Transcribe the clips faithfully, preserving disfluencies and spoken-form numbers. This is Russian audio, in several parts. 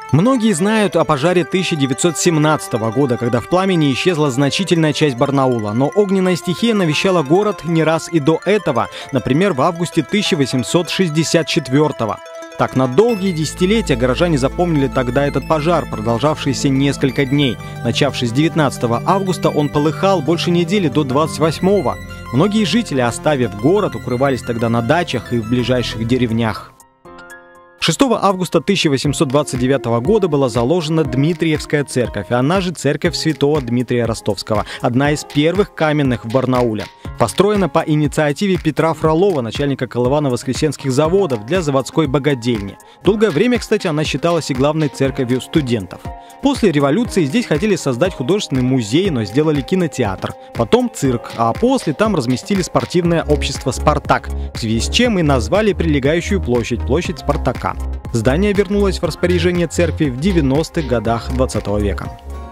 Многие знают о пожаре тысяча девятьсот семнадцатого года, когда в пламени исчезла значительная часть Барнаула. Но огненная стихия навещала город не раз и до этого, например, в августе тысяча восемьсот шестьдесят четвёртого. Так, на долгие десятилетия горожане запомнили тогда этот пожар, продолжавшийся несколько дней. Начавшись с девятнадцатого августа, он полыхал больше недели до двадцать восьмого. Многие жители, оставив город, укрывались тогда на дачах и в ближайших деревнях. шестого августа тысяча восемьсот двадцать девятого года была заложена Дмитриевская церковь, она же церковь святого Дмитрия Ростовского, одна из первых каменных в Барнауле. Построена по инициативе Петра Фролова, начальника Колывано-Воскресенских заводов, для заводской богадельни. Долгое время, кстати, она считалась и главной церковью студентов. После революции здесь хотели создать художественный музей, но сделали кинотеатр. Потом цирк, а после там разместили спортивное общество «Спартак», в связи с чем и назвали прилегающую площадь – площадь Спартака. Здание вернулось в распоряжение церкви в девяностых годах двадцатого века.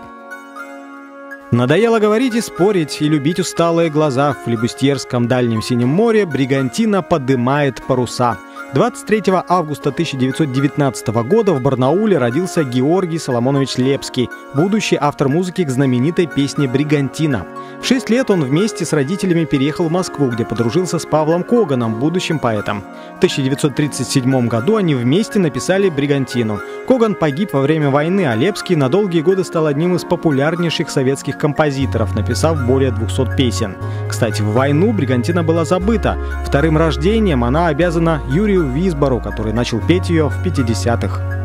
Надоело говорить и спорить, и любить усталые глаза. В флибустьерском дальнем синем море бригантина подымает паруса. двадцать третьего августа тысяча девятьсот девятнадцатого года в Барнауле родился Георгий Соломонович Лепский, будущий автор музыки к знаменитой песне «Бригантина». В шесть лет он вместе с родителями переехал в Москву, где подружился с Павлом Коганом, будущим поэтом. В тысяча девятьсот тридцать седьмом году они вместе написали «Бригантину». Коган погиб во время войны, а Лепский на долгие годы стал одним из популярнейших советских композиторов, написав более двухсот песен. Кстати, в войну «Бригантина» была забыта. Вторым рождением она обязана Юрию Висбору, который начал петь ее в пятидесятых.